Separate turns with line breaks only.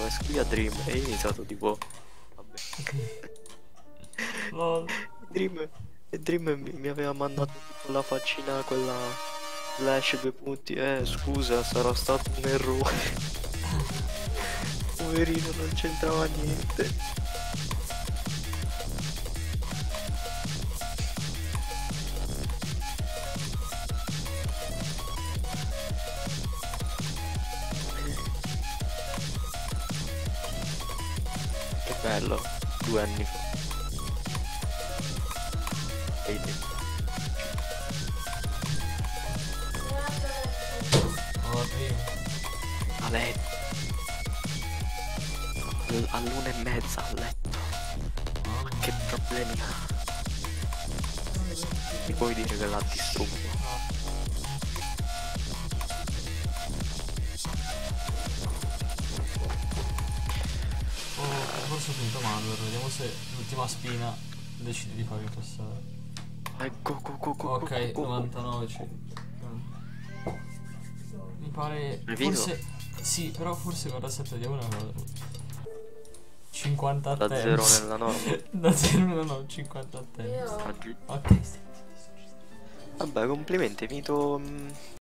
scrivi a Dream e io ho iniziato tipo vabbè.
Lol.
Dream, e Dream mi aveva mandato tipo la faccina quella slash due punti, scusa sarà stato un errore. Poverino non c'entrava niente. Che bello, 2 anni fa. Vedi?
Oddio.
A letto. All'1:30 a letto. Ma che problemi ha? Mi puoi dire che l'ha distrutto?
Oh, forse ho finito Malware, vediamo se l'ultima spina decide di farmi passare.
Vai, go, go, go, go,
Ok,
go, go, go.
99. Mi pare.
Hai visto?
Forse. Sì, però forse guarda se vediamo una cosa. 50
Da
attempts.
0 nella norma.
Da 0 no, 50 attempts.
Ah, giù.
Ok.
Vabbè, complimenti, hai finito